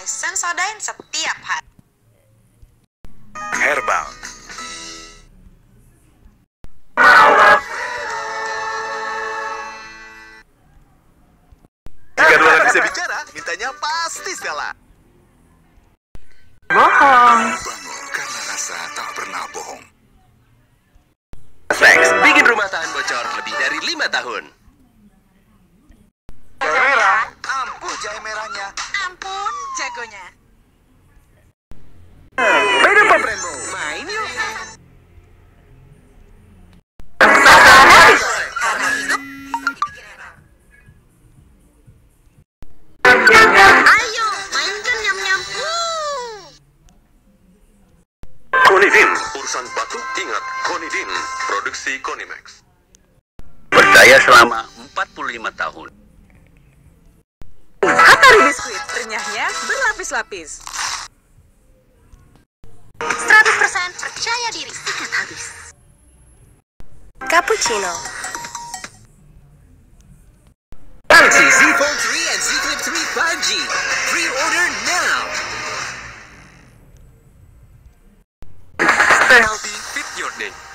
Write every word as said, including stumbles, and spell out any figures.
Sensodyne setiap hari. Herbal. Jika dua orang bisa bicara, mintanya pasti Stella. Bohong. Bangun karena rasa tak pernah bohong. Flex, bikin rumah tahan bocor lebih dari lima tahun. Jahe merah, ampuh jahe merahnya. Ampun, jagonya. Beda Pop Rainbow, main yuk. Karena hidup ayo, mainkan nyam-nyam. Konidin, urusan batuk ingat Konidin, produksi Konimax. Berdaya selama empat puluh lima tahun. Atari biskuit, renyahnya berlapis-lapis. seratus persen percaya diri, sikat habis. Cappuccino. Galaxy Z Fold three and Z Flip three five G. Pre-order now. Stay healthy, fit your day.